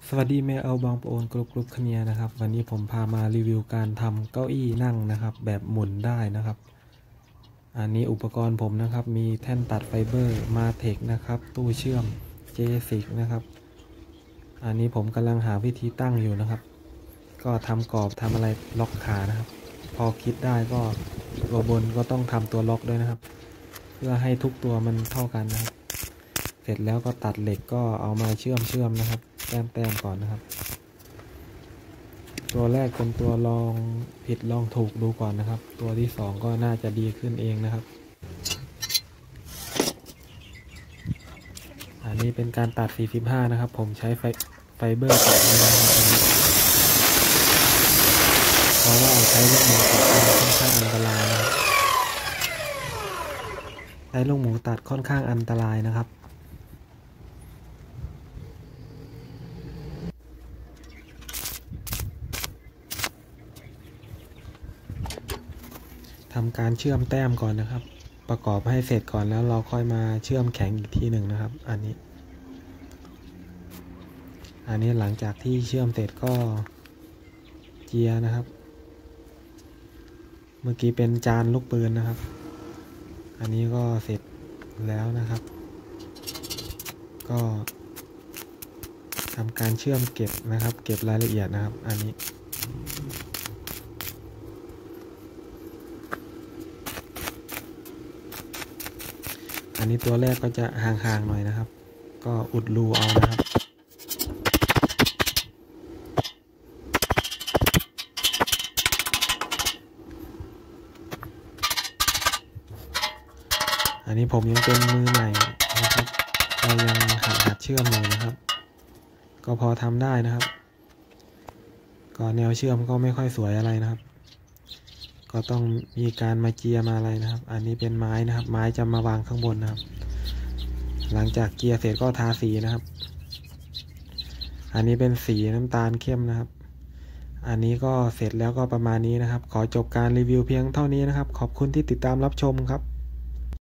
สวัสดีแม่เอาบางปะโอนกรุบขเนียนะครับวันนี้ผมพามารีวิวการทำเก้าอี้นั่งนะครับแบบหมุนได้นะครับอันนี้อุปกรณ์ผมนะครับมีแท่นตัดไฟเบอร์มาเทคนะครับตู้เชื่อมเจสิกนะครับอันนี้ผมกำลังหาวิธีตั้งอยู่นะครับก็ทำกรอบทำอะไรล็อกขานะครับพอคิดได้ก็ตัวบนก็ต้องทำตัวล็อกด้วยนะครับเพื่อให้ทุกตัวมันเท่ากันนะครับเสร็จแล้วก็ตัดเหล็กก็เอามาเชื่อมนะครับแต้มก่อนนะครับตัวแรกเป็นตัวลองผิดลองถูกดูก่อนนะครับตัวที่สองก็น่าจะดีขึ้นเองนะครับอันนี้เป็นการตัด45นะครับผมใช้ไฟเบอร์ตัดเลยนะครับเพราะว่าใช้ลูกหมูตัดค่อนข้างอันตรายนะครับใช้ลูกหมูตัดค่อนข้างอันตรายนะครับทำการเชื่อมแต้มก่อนนะครับประกอบให้เสร็จก่อนแล้วเราค่อยมาเชื่อมแข็งอีกทีหนึ่งนะครับอันนี้หลังจากที่เชื่อมเสร็จก็เจียนะครับเมื่อกี้เป็นจานลูกปืนนะครับอันนี้ก็เสร็จแล้วนะครับก็ทำการเชื่อมเก็บนะครับเก็บรายละเอียดนะครับอันนี้ตัวแรกก็จะห่างๆหน่อยนะครับก็อุดรูเอานะครับอันนี้ผมยังเป็นมือใหม่นะครับเรายังหัดเชื่อมอยู่นะครับก็พอทำได้นะครับก็แนวเชื่อมก็ไม่ค่อยสวยอะไรนะครับก็ต้องมีการมาเจียมาอะไรนะครับอันนี้เป็นไม้นะครับไม้จะมาวางข้างบนนะครับหลังจากเจียเสร็จก็ทาสีนะครับอันนี้เป็นสีน้ำตาลเข้มนะครับอันนี้ก็เสร็จแล้วก็ประมาณนี้นะครับขอจบการรีวิวเพียงเท่านี้นะครับขอบคุณที่ติดตามรับชมครับ